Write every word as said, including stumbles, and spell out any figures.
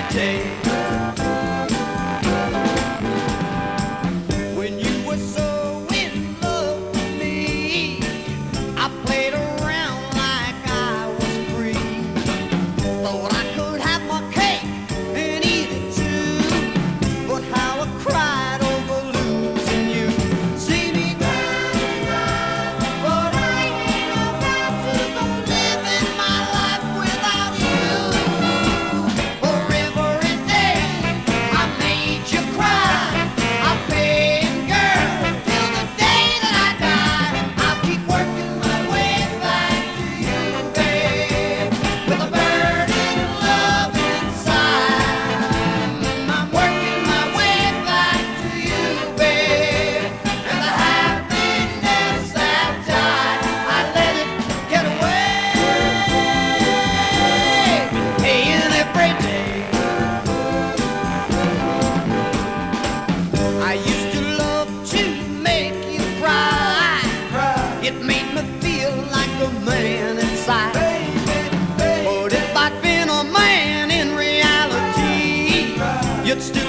day. When you were so in love with me, I played around like I was free. Thought I could have my cake and eat it too, but how I cried over losing you. See me down, but I ain't about to go living my life without you. For every day I made you cry, I paid, girl, till the day that I die. I'll keep working my way back to you, babe, with a burning love inside. I'm working my way back to you, babe, and the happiness that died, I let it get away. Hey, and every day I used to love to make you cry. It made me feel like a man inside. But if I'd been a man in reality, you'd still